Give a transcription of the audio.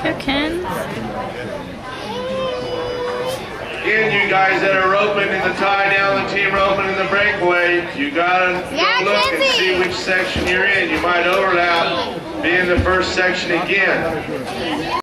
Go, Ken. Again, you guys that are roping in the tie down, the team roping in the breakaway, you gotta look and see which section you're in. You might overlap, be in the first section again.